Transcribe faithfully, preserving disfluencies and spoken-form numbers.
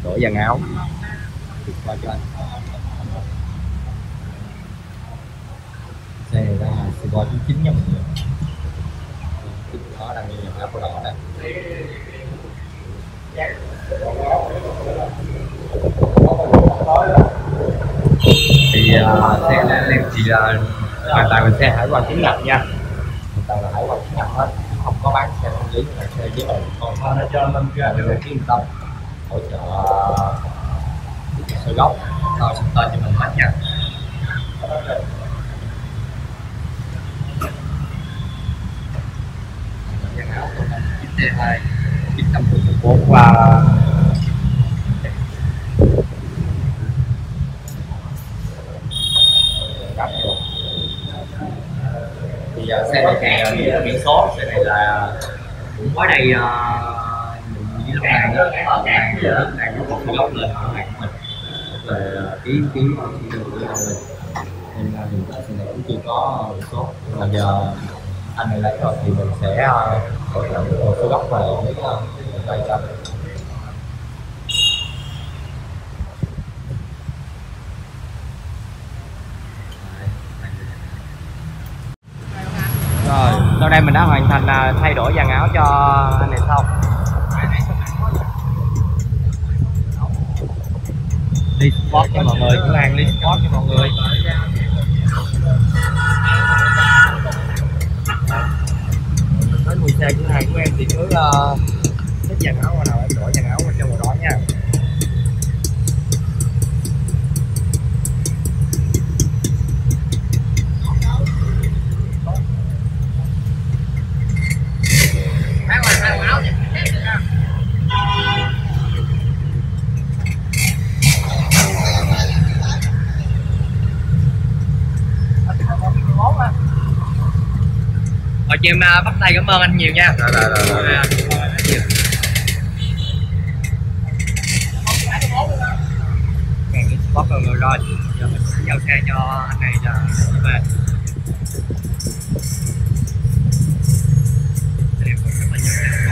đổi dàn áo qua cho anh. Xe này là Sài chín chín nha mọi người. Nó đang như dàn áo của đỏ này. Thì uh, xe này thì uh, hoàn toàn là xe hải quan chính ngạch nha, hoàn toàn là hải quan chính ngạch hết, không có bán xe không giấy là xe giấy tờ con nó cho nên cái yên tâm hỗ trợ sơ gốc rồi xong tên cho mình hết nha. Dàn áo của năm chín T hai chín năm một bốn qua thì uh, xe này thì uh, biển số xe này là cũng mới đây uh, mình với hàng đó hàng hàng nó còn gốc lên hàng của mình về ký ký ký của mình nên là hiện tại xe này cũng chưa có biển số, nhưng mà giờ anh này lấy rồi thì mình sẽ hỗ trợ một số gốc và lấy tay cho. Rồi, sau đây mình đã hoàn thành uh, thay đổi dàn áo cho anh này xong. Đi sport cho mọi người, cửa hàng đi sport cho mọi người. Tới mùi xe cửa hàng của em thì cứ uh, thích dàn áo nào em đổi dàn áo cho màu đó nha. Rồi chị em bắt tay cảm ơn anh nhiều nha. Rồi rồi rồi. rồi. À, Càng đi sport rồi rồi. Giờ mình sẽ giao xe cho anh này cho về. Em còn rất là nhiều.